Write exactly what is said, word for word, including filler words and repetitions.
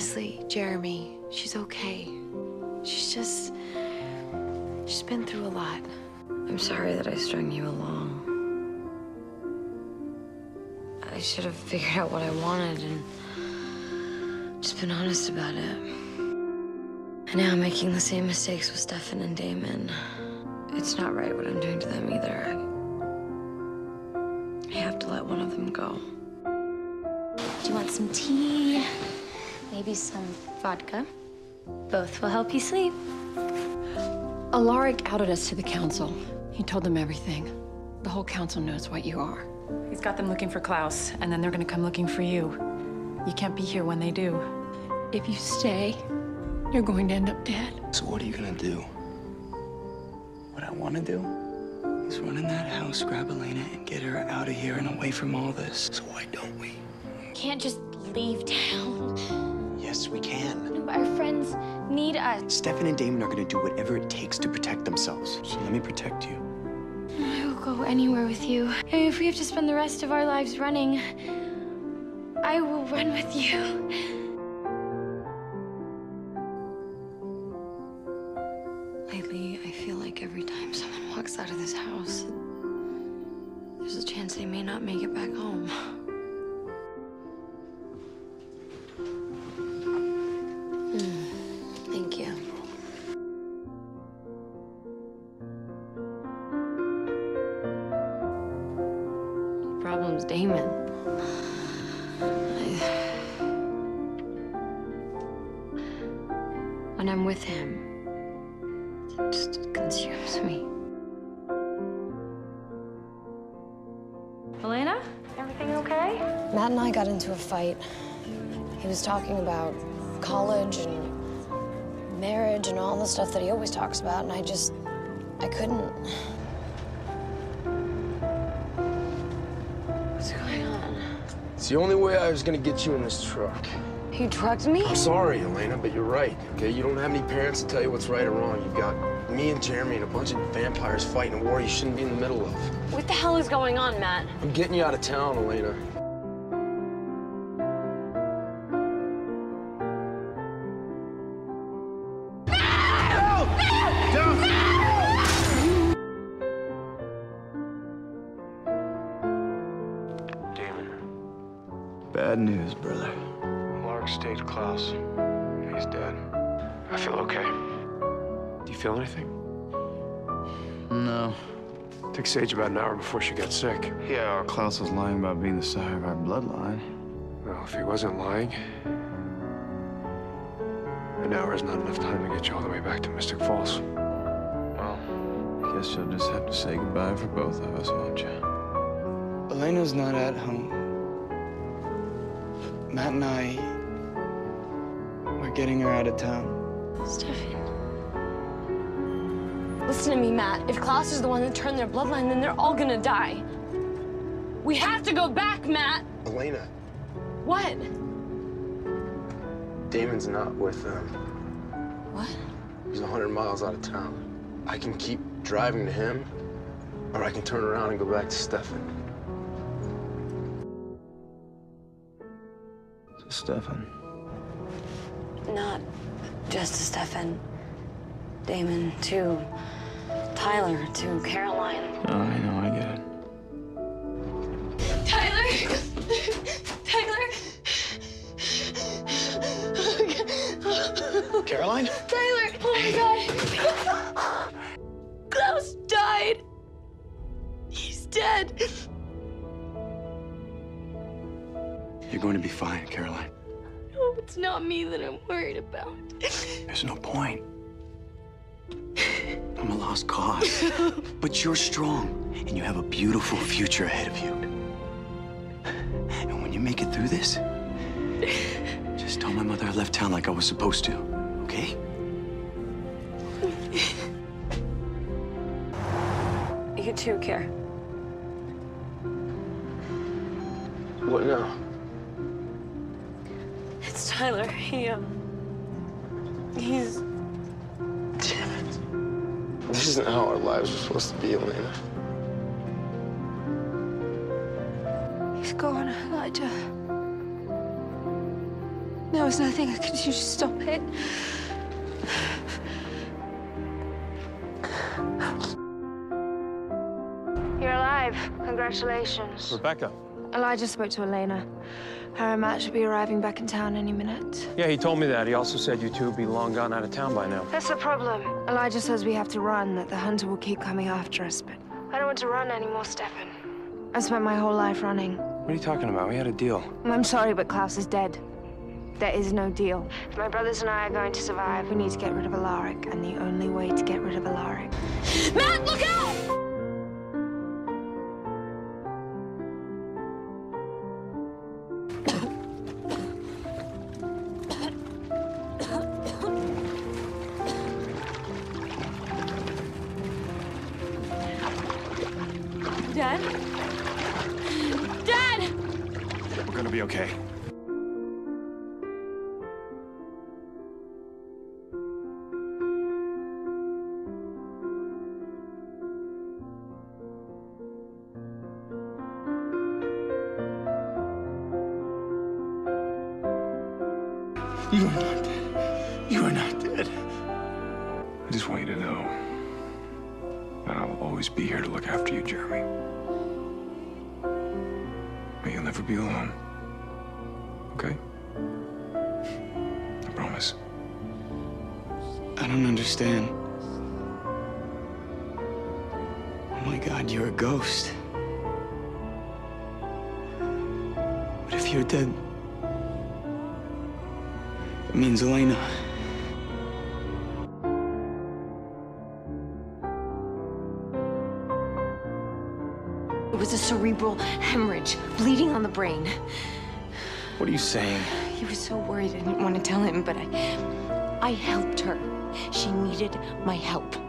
Honestly, Jeremy, she's okay. She's just... she's been through a lot. I'm sorry that I strung you along. I should have figured out what I wanted and just been honest about it. And now I'm making the same mistakes with Stefan and Damon. It's not right what I'm doing to them either. I have to let one of them go. Do you want some tea? Maybe some vodka? Both will help you sleep. Alaric outed us to the council. He told them everything. The whole council knows what you are. He's got them looking for Klaus, and then they're gonna come looking for you. You can't be here when they do. If you stay, you're going to end up dead. So what are you gonna do? What I wanna do is run in that house, grab Elena, and get her out of here and away from all this. So why don't we? Can't just leave town. Yes, we can. Our friends need us. Stefan and Damon are gonna do whatever it takes to protect themselves. So let me protect you. I will go anywhere with you. And if we have to spend the rest of our lives running, I will run with you. Lately, I feel like every time someone walks out of this house, there's a chance they may not make it back home. Mm, thank you. The problem's Damon. I... When I'm with him, it just consumes me. Elena? Everything okay? Matt and I got into a fight. He was talking about college and marriage and all the stuff that he always talks about, and I just, I couldn't. What's going on? It's the only way I was gonna get you in this truck. You drugged me? I'm sorry, Elena, but you're right, okay? You don't have any parents to tell you what's right or wrong. You've got me and Jeremy and a bunch of vampires fighting a war you shouldn't be in the middle of. What the hell is going on, Matt? I'm getting you out of town, Elena. Bad news, brother. Lark staged Klaus. He's dead. I feel okay. Do you feel anything? No. It took Sage about an hour before she got sick. Yeah, Klaus was lying about being the sire of our bloodline. Well, if he wasn't lying, an hour is not enough time to get you all the way back to Mystic Falls. Well, I guess you'll just have to say goodbye for both of us, won't you? Elena's not at home. Matt and I, we're getting her out of town. Stefan. Listen to me, Matt. If Klaus is the one that turned their bloodline, then they're all gonna die. We have to go back, Matt. Elena. What? Damon's not with them. What? He's a hundred miles out of town. I can keep driving to him, or I can turn around and go back to Stefan. Stefan. Not just to Stefan. Damon, to Tyler, to Caroline. Oh, I know, I get it. Tyler! Tyler! Caroline? Tyler! Oh my God! Klaus died! He's dead! You're going to be fine, Caroline. No, it's not me that I'm worried about. There's no point. I'm a lost cause. But you're strong, and you have a beautiful future ahead of you. And when you make it through this, just tell my mother I left town like I was supposed to, okay? You too, Care. What now? It's Tyler. He, um... He's... Damn it. This isn't how our lives were supposed to be, Elena. He's gone, Elijah. Now was nothing I could do to stop it. You're alive. Congratulations. Rebecca. Elijah spoke to Elena. Her and Matt should be arriving back in town any minute. Yeah, he told me that. He also said you two would be long gone out of town by now. That's the problem. Elijah says we have to run, that the hunter will keep coming after us, but I don't want to run anymore, Stefan. I spent my whole life running. What are you talking about? We had a deal. I'm sorry, but Klaus is dead. There is no deal. If my brothers and I are going to survive, we need to get rid of Alaric, and the only way to get rid of Alaric... Matt, look out! Dad? Dad! We're gonna be okay. You are not dead. You are not dead. I just want you to know that I will always be here to look after you, Jeremy. But you'll never be alone. Okay? I promise. I don't understand. Oh my God, you're a ghost. But if you're dead, it means Elena. It was a cerebral hemorrhage, bleeding on the brain. What are you saying? He was so worried I didn't want to tell him, but I... I helped her. She needed my help.